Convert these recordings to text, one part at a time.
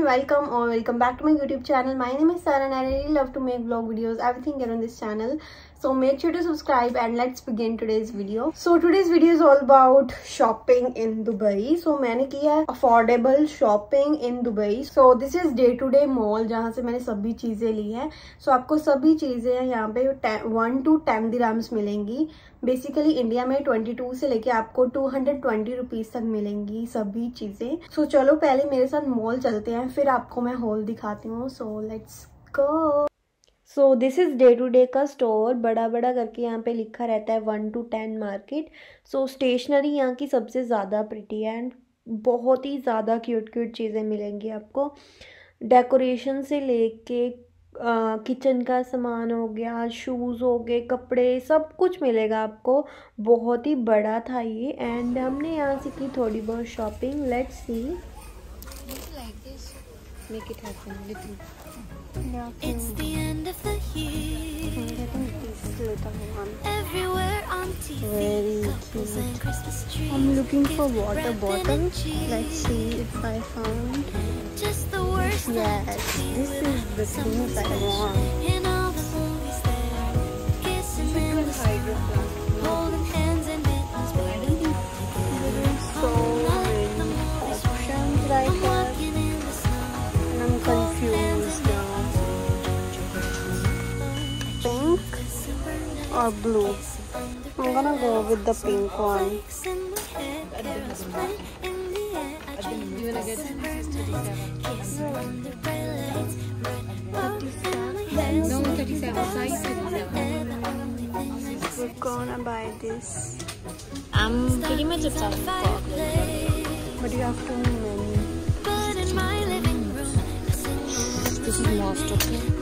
welcome or welcome back to my YouTube channel. My name is Sarah and I really love to make vlog videos, everything here on this channel. So make sure to subscribe and let's begin today's video. So today's video is all about shopping in Dubai. So मैंने किया है affordable shopping in Dubai. So this is day to day mall जहाँ से मैंने सभी चीजें ली है. So आपको सभी चीजें यहाँ पे 1 to 10 दिराम्स मिलेंगी. बेसिकली इंडिया में 22 से लेके आपको 220 रुपीज तक मिलेंगी सभी चीजें. सो चलो पहले मेरे साथ मॉल चलते हैं, फिर आपको मैं हॉल दिखाती हूँ. So let's go. So this is day to day का स्टोर. बड़ा बड़ा करके यहाँ पे लिखा रहता है 1 to 10 मार्केट. सो स्टेशनरी यहाँ की सबसे ज़्यादा प्रिटी है एंड बहुत ही ज़्यादा क्यूट क्यूट चीज़ें मिलेंगी आपको. डेकोरेशन से लेके किचन का सामान हो गया, शूज़ हो गए, कपड़े, सब कुछ मिलेगा आपको. बहुत ही बड़ा था ये एंड हमने यहाँ से की थोड़ी बहुत shopping. Let's see. Make it happen little. It's the end of the year. I think this little one. Everywhere on TV. Very cute. I'm looking for water bottle. Let's see if I found. Just the worst. Yes, this is the things I want. In all the movies there, kissing in the sun, holding hands and mittens, baby. So many options right there. I'm confused now. Pink or blue? I'm gonna go with the pink one. You wanna get 37? No, 37. Size 37. We're gonna buy this. I'm pretty much obsessed with chocolate. But you have too many. This is most of it.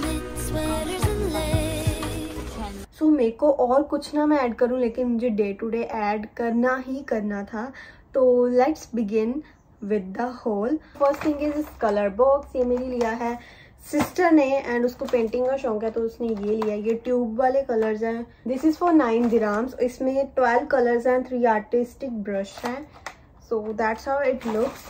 So मेरे को और कुछ ना मैं add करूँ, लेकिन मुझे day to day add करना ही करना था. तो let's begin with the haul. First thing is colour box. ये मेरी लिया है सिस्टर ने एंड उसको पेंटिंग का शौक है तो उसने ये लिया. ये ट्यूब वाले कलर्स हैं. This is for 9 dirhams. इसमें 12 कलर्स हैं, 3 आर्टिस्टिक ब्रश हैं. So that's how it looks.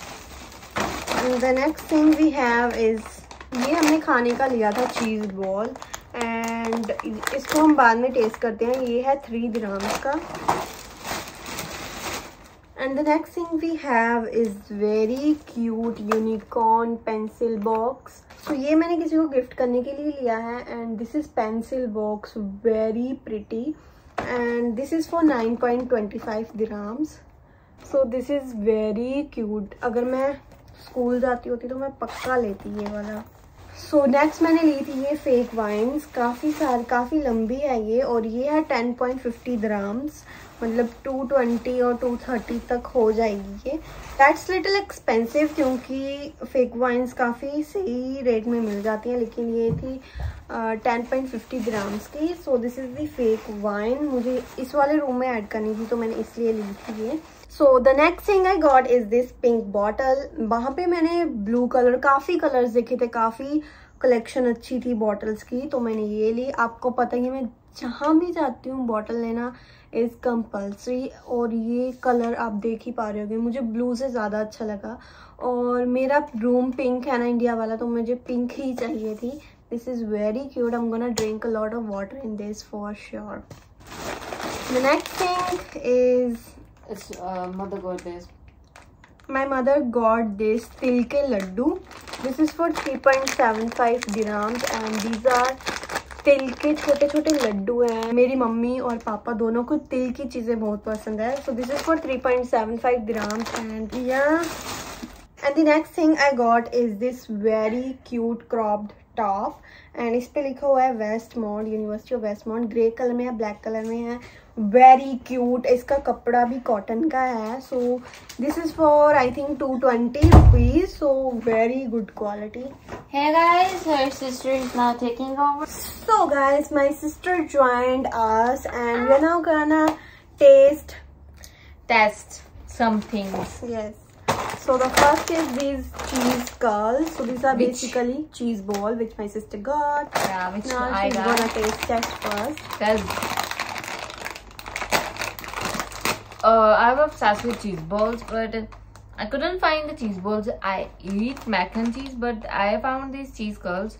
The next thing we have is, ये हमने खाने का लिया था चीज़ बॉल एंड इसको हम बाद में टेस्ट करते हैं. ये है 3 दिराम्स का. And the next thing we have is very cute unicorn pencil box. So ये मैंने किसी को गिफ्ट करने के लिए लिया है and this is pencil box, very pretty and this is for 9.25 dirhams. So this is very cute. अगर मैं स्कूल जाती होती तो मैं पक्का लेती ये वाला. सो नेक्स्ट मैंने ली थी ये फेक वाइन्स. काफ़ी लंबी है ये और ये है 10.50 दिराम्स. मतलब 220 और 230 तक हो जाएगी ये. दैट्स लिटिल एक्सपेंसिव क्योंकि फेक वाइन्स काफ़ी सही रेट में मिल जाती हैं, लेकिन ये थी 10.50 दिराम्स की. So this is the fake vine. मुझे इस वाले रूम में ऐड करनी थी तो मैंने इसलिए ली थी ये. So the next thing I got is this pink bottle. वहाँ पे मैंने ब्लू कलर, काफ़ी कलर्स देखे थे, काफ़ी कलेक्शन अच्छी थी बॉटल्स की, तो मैंने ये ली. आपको पता ही है मैं जहाँ भी जाती हूँ बॉटल लेना इज़ कंपल्सरी. और ये कलर आप देख ही पा रहे होगे, मुझे ब्लू से ज़्यादा अच्छा लगा. और मेरा रूम पिंक है ना इंडिया वाला, तो मुझे पिंक ही चाहिए थी. This is very cute. I am gonna drink a lot of water in this for sure. The next thing is It's mother got this. My mother got this til ke laddu. This is for 3.75 dirhams and these are तिल के छोटे छोटे लड्डू हैं. मेरी mummy और पापा दोनों को तिल की चीज़ें बहुत पसंद है. So this is for 3.75 dirhams and yeah. And the next thing I got is this very cute cropped top and इस पे लिखा हुआ है Westmont, university of Westmont. Grey colour में है, ब्लैक कलर में है. Very cute. इसका कपड़ा भी कॉटन का है. So this is for I think 220 rupees. So very good quality. Hey guys, her sister is now taking over. So guys, my sister joined us and we're now gonna test some things. Yes. So the first is these cheese curls. So these are basically cheese ball which my sister got. Yeah, which now I she's got. gonna taste test first. Cause I'm obsessed with cheese balls, but I couldn't find the cheese balls. I eat mac and cheese, but I found these cheese curls.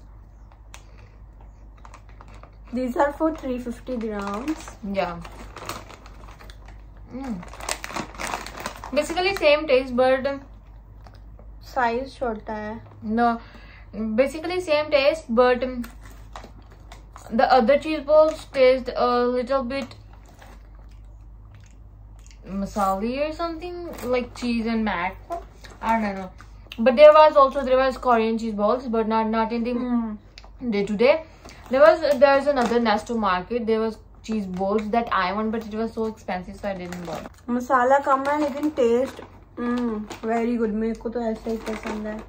These are for 350 dirhams. Yeah. Basically same taste, but size छोटा है. no, basically same taste, but the other cheese balls taste a little bit masala or something, like cheese and mac. I don't know. But there was Korean cheese balls, but not in the day to day. There's another Nesto market. There was cheese balls that I want, but it was so expensive, so I didn't buy. मसाला कम है लेकिन test very good. मेरे को तो ऐसा ही पसंद है.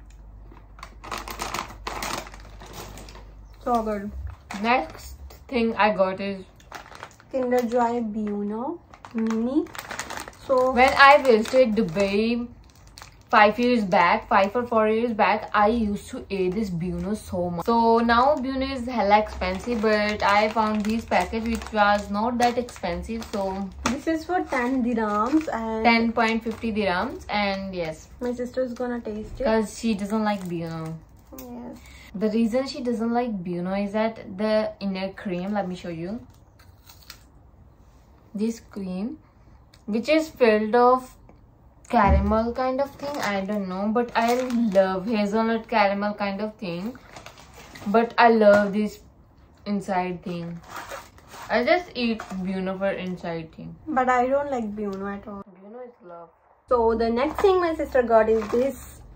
So good. Next thing I got is Kinder Joy Buono Mini. So when I visited Dubai 5 or 4 years back, I used to eat this Buono so much. So now Buono is hella expensive, but I found this package which was not that expensive. So this is for 10 dirhams and 10.50 dirhams, and yes, my sister is gonna taste it because she doesn't like Buono. Yes. The reason she doesn't like Buono is that the inner cream, let me show you. This cream, which is filled of caramel kind of thing, I don't know, but I love hazelnut caramel kind of thing, but I love this inside thing. I just eat Buono for inside thing, but I don't like Buono at all. Buono is love. So the next thing my sister got is this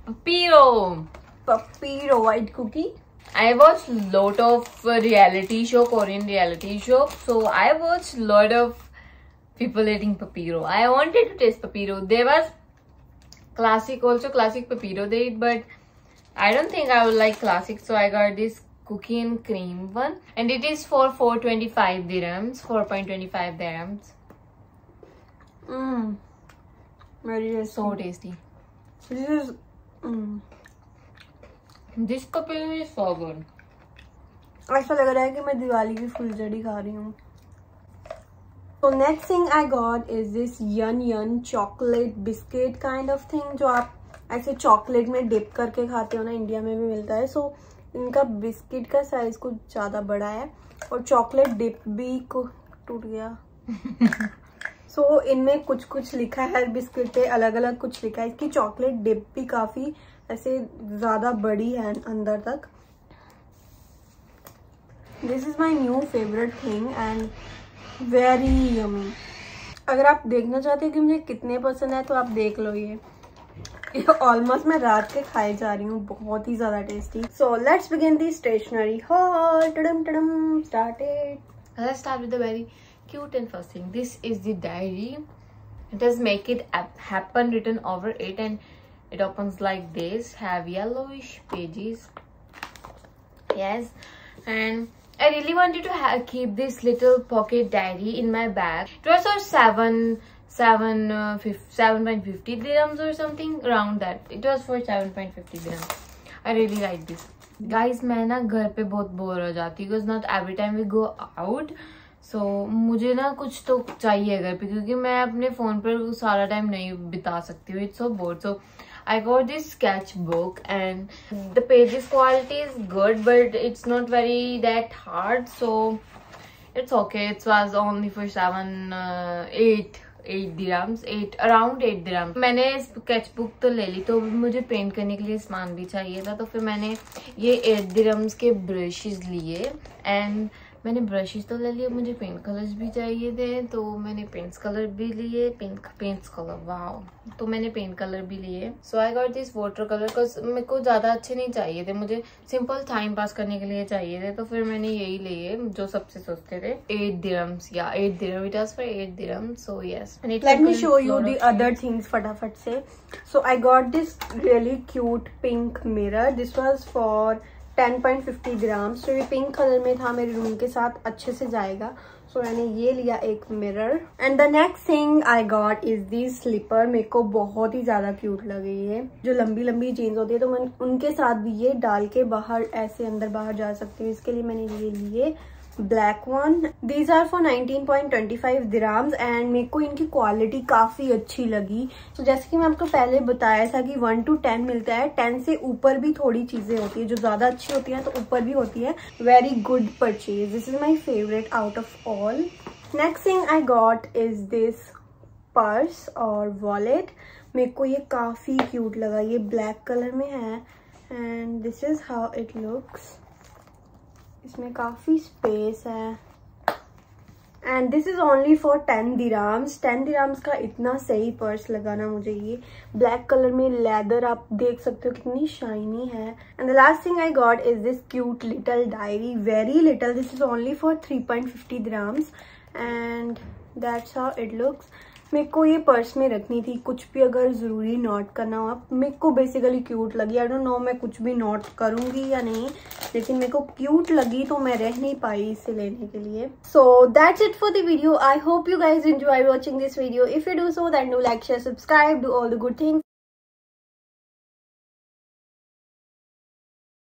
Papiro white cookie. I watched lot of Korean reality show, so I watched lot of people eating Papiro. I wanted to taste Papiro. There was classic Papiro they eat, but I don't think I would like classic, so I got this cookie and cream one, and it is for 4.25 dirhams. Very tasty. So tasty. This is This Papiro is so good. ऐसा लग रहा है कि मैं दिवाली की फुलझड़ी खा रही हूँ. So next thing I got is this Yun chocolate biscuit kind of thing, जो आप ऐसे चॉकलेट में डिप करके खाते हो ना, इंडिया में भी मिलता है. So इनका बिस्किट का साइज कुछ ज्यादा बड़ा है और चॉकलेट डिप भी टूट गया. So इनमें कुछ लिखा है, हर बिस्किट पे अलग अलग कुछ लिखा है. इसकी चॉकलेट डिप भी काफी ऐसे ज्यादा बड़ी है अंदर तक. This is my new favorite thing and very yummy. अगर आप देखना चाहते हो कि मुझे कितने पसंद है तो आप देख लो. ये ऑलमोस्ट मैं रात के खाए जा रही हूँ. बहुत ही ज्यादा tasty. So let's begin the stationery haul. Started. Let's start with the very cute and first thing. This is the diary. It has make it happen written over it, and it opens like this. Have yellowish pages. Yes, and I really wanted to keep this little pocket diary in my bag. It was for 7.50 dirhams or something around that. It was for 7.50 dirhams. I really like this. Guys, मैं ना घर पे बहुत bore हो जाती हूँ, because not every time we go out. So मुझे ना कुछ तो चाहिए घर पे, क्योंकि मैं अपने फोन पर सारा टाइम नहीं बिता सकती हूँ. It's so bored. So I got this sketchbook, and the pages quality is good, but it's not very that hard, so it's okay. It was only for 8 dirhams, around 8 dirhams. मैंने sketchbook तो ले ली, तो मुझे paint करने के लिए सामान भी चाहिए था, तो फिर मैंने ये 8 dirhams के ब्रशेस लिए, एंड मैंने ब्रशेस तो ले लिए, मुझे पेंट कलर्स भी चाहिए थे, तो मैंने पेंट्स कलर भी लिए. Paints colour, wow. तो मैंने पेंट कलर भी लिए. So I got this water colour, because मेरे को ज्यादा अच्छे नहीं चाहिए थे, मुझे सिंपल टाइम पास करने के लिए चाहिए थे, तो फिर मैंने यही लिए जो सबसे सस्ते थे. 8 dirhams. या 8 dirhams. It was for 8 dirhams. So yes. Let me show you the other things फटाफट से. So I got this really cute pink mirror. This was for 10.50 dirhams. तो ये पिंक कलर में था, मेरे रूम के साथ अच्छे से जाएगा. सो मैंने ये लिया एक mirror. And the next thing I got is the slipper. मेरे को बहुत ही ज्यादा क्यूट लगी है. जो लंबी लंबी जीन्स होती है, तो मैं उनके साथ भी ये डाल के बाहर ऐसे अंदर बाहर जा सकती हूँ. इसके लिए मैंने ये लिए. black one. These are for 19.25 dirhams and मेरे को इनकी क्वालिटी काफी अच्छी लगी. तो जैसे कि मैं आपको पहले बताया था कि 1 to 10 मिलता है. 10 से ऊपर भी थोड़ी चीजें होती है, जो ज्यादा अच्छी होती है तो ऊपर भी होती है. Very good purchase. This is my favourite out of all. Next thing I got is this purse और वॉलेट. मेरे को ये काफी क्यूट लगा. ये ब्लैक कलर में है and this is how it looks. इसमें काफी स्पेस है and this is only for 10 dirhams. 10 dirhams का इतना सही पर्स लगा ना मुझे. ये ब्लैक कलर में लेदर आप देख सकते हो कितनी शाइनी है. And the last thing I got is this cute little diary. Very little. This is only for 3.50 dirhams and that's how it looks. मेरे को ये पर्स में रखनी थी, कुछ भी अगर जरूरी नोट करना हो. मेरे को बेसिकली क्यूट लगी. आई डोंट नो मैं कुछ भी नोट करूंगी या नहीं, लेकिन मेरे को क्यूट लगी तो मैं रह नहीं पाई इसे लेने के लिए. So that's it for the video. I hope you guys enjoy watching this video. If you do so then do like, share, subscribe, do all the good things.